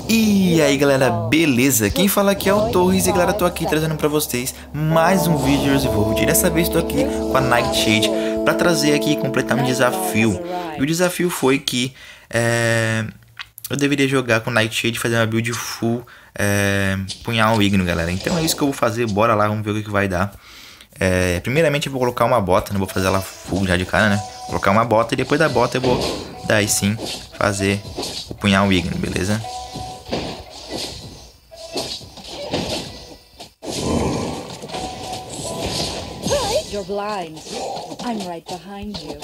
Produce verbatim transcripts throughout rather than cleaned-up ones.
E aí galera, beleza? Quem fala aqui é o Torres e galera, tô aqui trazendo pra vocês mais um vídeo de Resolve. Dessa vez tô aqui com a Nightshade pra trazer aqui e completar um desafio. E o desafio foi que é, eu deveria jogar com Nightshade e fazer uma build full é, punhal igno, galera. Então é isso que eu vou fazer, bora lá, vamos ver o que, que vai dar. É, primeiramente eu vou colocar uma bota, não vou fazer ela full já de cara, né? Vou colocar uma bota e depois da bota eu vou daí sim fazer o punhal igno, beleza? You're blind. I'm right behind you.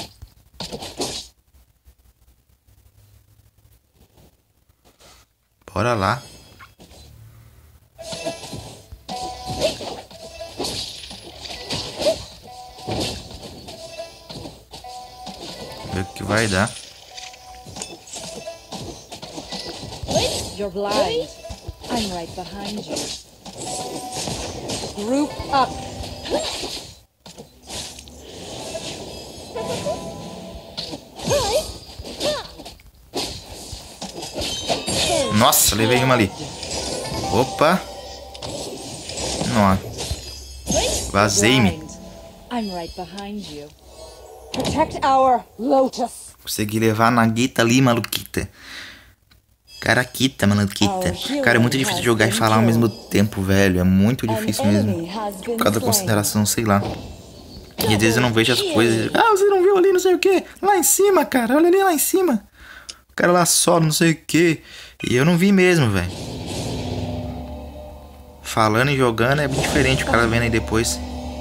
Bora lá. Ver o que vai dar. You're blind. I'm right behind you. Group up. Nossa, levei uma ali. Opa. Nossa. Vazei-me. I'm right behind you. Protect our Lotus. Consegui levar a Nagita ali, maluquita. Caraquita, maluquita. Cara, é muito difícil jogar e falar ao mesmo tempo, velho. É muito difícil mesmo. Por causa da consideração, sei lá. E às vezes eu não vejo as coisas. Ah, você não viu ali, não sei o que. Lá em cima, cara. Olha ali lá em cima. O cara lá só, não sei o que. E eu não vi mesmo, velho. Falando e jogando é bem diferente. O cara vendo aí depois.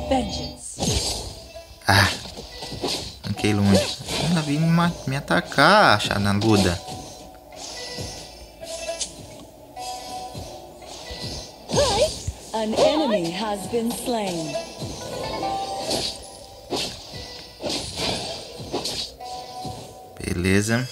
Ah. Fiquei longe. Ela veio me, me atacar, chanaluda. An enemy has been slain. Beleza.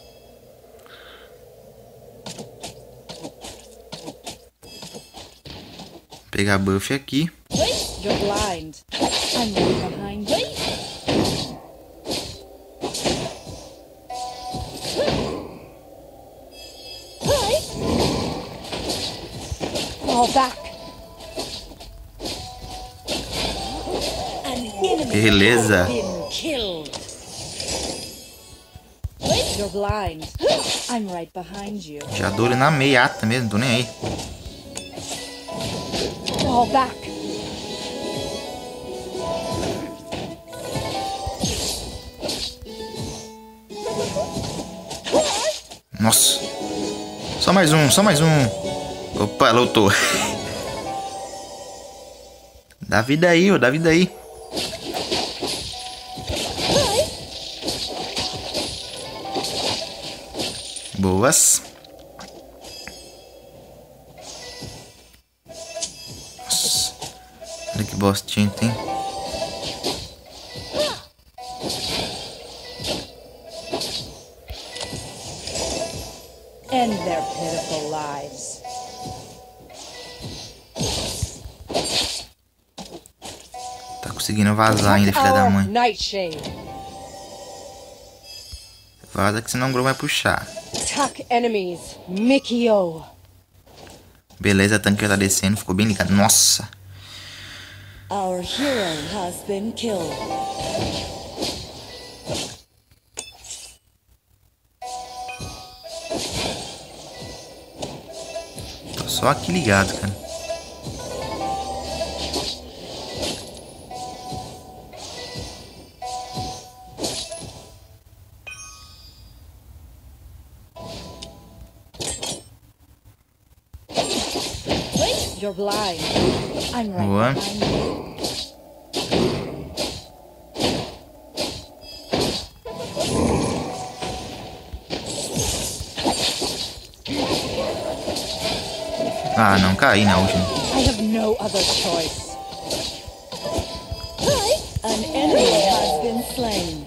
Vou pegar buff aqui. You're blind. I'm right behind you. Fall back. Beleza. You're blind. I'm right behind you. Já dou ele na meiata mesmo, tô nem aí. Fall back. Nossa. Só mais um, só mais um. Opa, lutou. Dá vida aí, ó, dá vida aí. Boas. Nossa. Olha que bostinha tem. End their pitiful lives. Tá conseguindo vazar ainda, filha da mãe. Nightshade. Vaza que senão o Gro vai puxar. Attack enemies. Mikio. Beleza, a tanque já tá descendo, ficou bem ligado. Nossa. Our hero has been killed. Tô só aqui ligado, cara. You're blind. I'm right Boa. behind you. Ah, não, caí na última. I have no other choice. An enemy has been slain.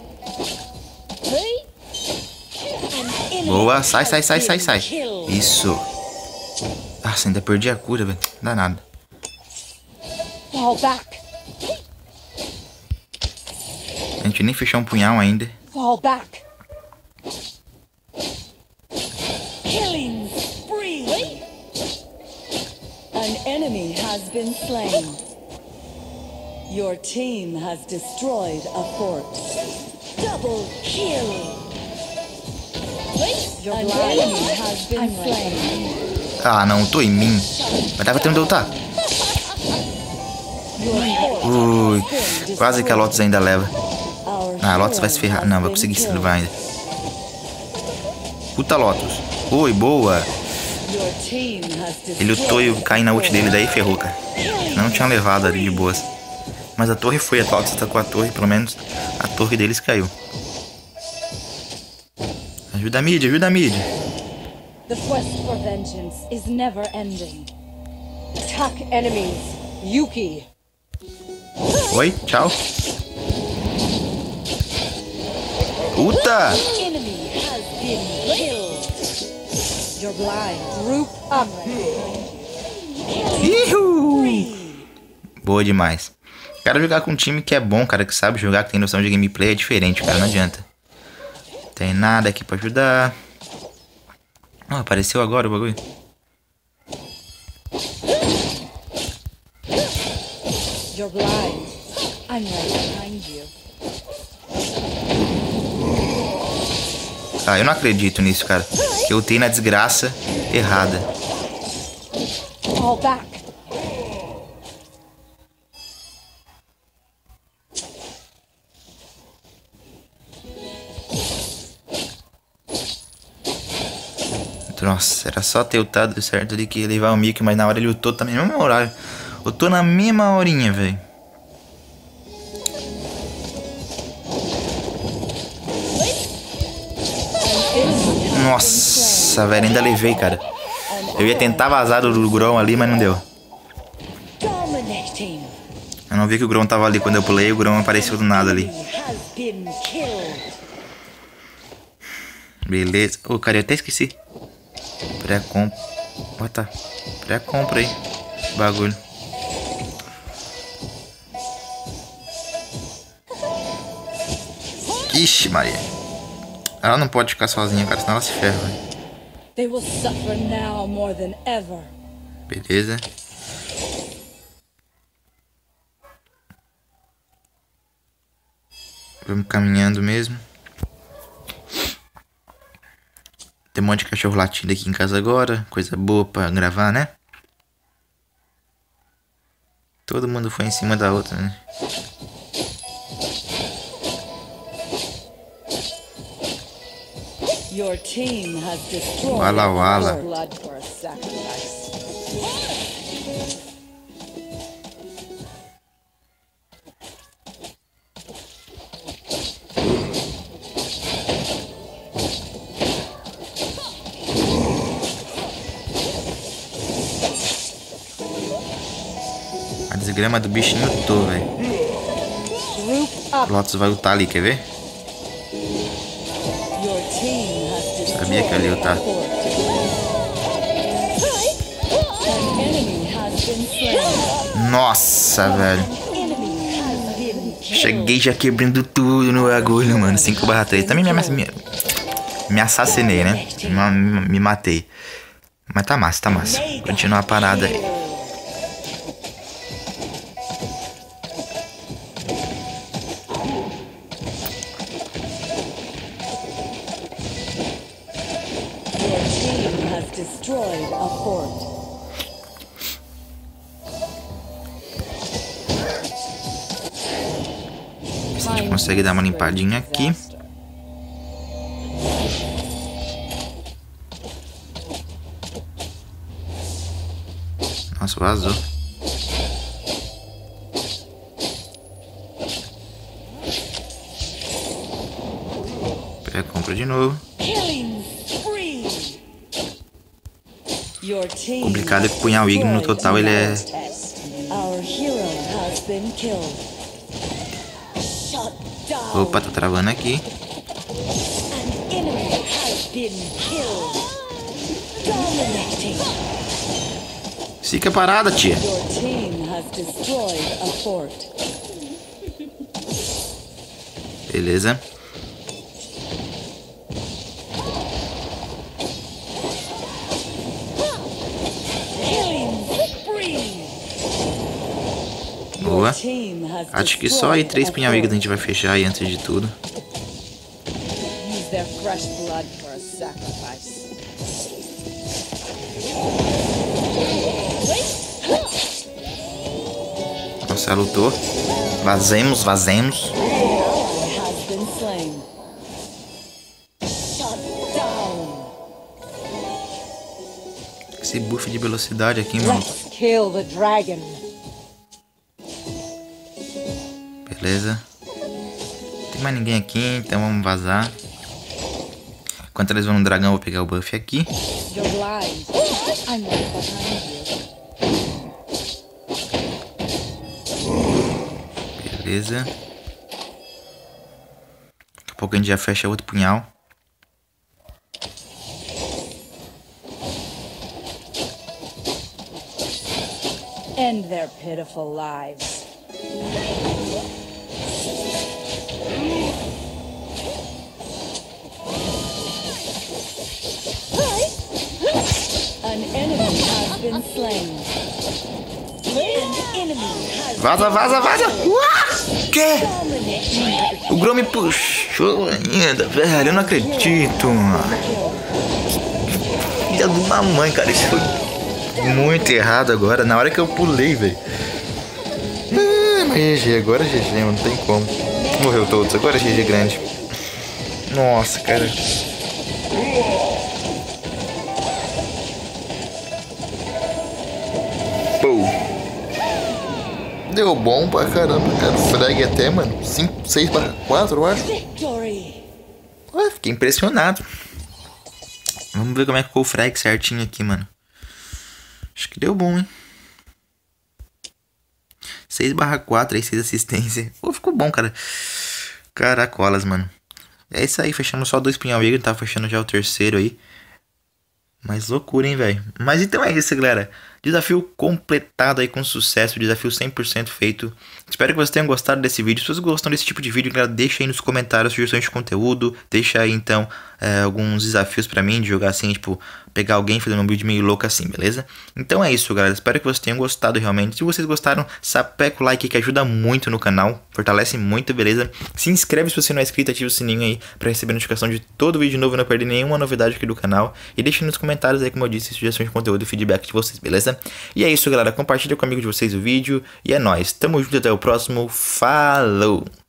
Boa, sai, sai, sai, sai, sai. Isso. Nossa, ainda perdi a cura, velho. Danado. Fall back. A gente nem fechou um punhal ainda. Fall back. Killing spree. has been slain. Your team has destroyed a fort. Double kill. Your enemy has been slain. Ah, não, tô em mim. Vai dar pra tempo de lutar. Ui, quase que a Lotus ainda leva. Ah, a Lotus vai se ferrar. Não, vai conseguir se levar ainda. Puta Lotus. Ui, boa. Ele lutou e eu caí na ult dele, daí ferrou, cara. Não tinha levado ali de boas. Mas a torre foi, a Lotus atacou a torre, pelo menos a torre deles caiu. Ajuda a mid, ajuda a mid. The quest for vengeance is never ending. Attack enemies. Yuki. Oi, tchau. Puta! Enemy has been killed. You're blind. Group up. Ihu! Boa demais. Quero jogar com um time que é bom, cara, que sabe jogar, que tem noção de gameplay, é diferente, cara, não adianta. Tem nada aqui pra ajudar. Ah, apareceu agora o bagulho. You're blind. I'm right behind you. Ah, eu não acredito nisso, cara. Que eu tenho na desgraça errada. Fall back. Nossa, era só ter ultado certo de que ia levar o Mickey, mas na hora ele ultou também no mesmo horário. Eu tô na mesma horinha, velho. Nossa, velho, ainda levei, cara. Eu ia tentar vazar do Grom ali, mas não deu. Eu não vi que o Grom tava ali quando eu pulei, o Grom apareceu do nada ali. Beleza. Ô, oh, cara, eu até esqueci. Pré-compra. Bota. Pré-compra aí. Bagulho. Ixi, Maria. Ela não pode ficar sozinha, cara, senão ela se ferra, velho. They will suffer now more than ever. Beleza. Vamos caminhando mesmo. Tem um monte de cachorro latindo aqui em casa agora. Coisa boa pra gravar, né? Todo mundo foi em cima da outra, né? Your team has destroyed Wala wala. blood for a sacrifice. A desgrama do bichinho tô, velho. Lotus vai lutar ali, quer ver? Sabia que ali eu tava. Nossa, velho. Cheguei já quebrando tudo no bagulho, mano. cinco barra três. Também me, me, me assassinei, né? Me, me matei. Mas tá massa, tá massa. Continuar a parada aí. Destroyed a fort. Se a gente consegue dar uma limpadinha aqui. Nossa, vazou. Pega, compra de novo. Complicado é que punhar o Igno no total ele é. Opa, tá travando aqui. Fica parada, tia. Beleza. boa. team has Acho que só aí destroyed três a pinhaligas a foe. gente vai fechar aí antes de tudo. Use their fresh blood for a sacrifice. Nossa, ela lutou. Vazemos, vazemos. Ally has been slain. Shut down. Esse buff de velocidade aqui, mano. Let's kill the dragon. Beleza. Não tem mais ninguém aqui, então vamos vazar. Enquanto eles vão no dragão, eu vou pegar o buff aqui. You're blind. I'm right behind you. Beleza. Daqui a pouco a gente já fecha outro punhal. End their pitiful lives. An enemy has been slain. An enemy has Vaza, vaza, vaza! Uá! Que? dominated. O Grom me puxou ainda, velho. Eu não acredito. Filha de uma mãe, cara. Isso foi muito errado agora. Na hora que eu pulei, velho. Ah, mas G G, agora é G G, mano. Não tem como. Morreu todos. Agora é G G grande. Nossa, cara. Pô. Deu bom pra caramba, cara. Frag até, mano. cinco, seis para quatro, eu acho. Victory. Ué, fiquei impressionado. Vamos ver como é que ficou o frag certinho aqui, mano. Acho que deu bom, hein? seis barra quatro aí, seis assistência. Pô, ficou bom, cara. Caracolas, mano. É isso aí, fechamos só dois pinhal aí. Tava fechando já o terceiro aí. Mas loucura, hein, velho. Mas então é isso, galera. Desafio completado aí com sucesso. Desafio cem por cento feito. Espero que vocês tenham gostado desse vídeo. Se vocês gostam desse tipo de vídeo, galera, deixa aí nos comentários sugestões de conteúdo. Deixa aí, então, é, alguns desafios pra mim de jogar assim, tipo, pegar alguém fazendo um vídeo meio louco assim, beleza? Então é isso, galera. Espero que vocês tenham gostado realmente. Se vocês gostaram, sapeca o like que ajuda muito no canal. Fortalece muito, beleza? Se inscreve se você não é inscrito, ativa o sininho aí pra receber notificação de todo vídeo novo e não perder nenhuma novidade aqui do canal. E deixa nos comentários aí, como eu disse, sugestões de conteúdo e feedback de vocês, beleza? E é isso, galera. Compartilha com o amigo de vocês o vídeo. E é nóis. Tamo junto, até o próximo. Falou!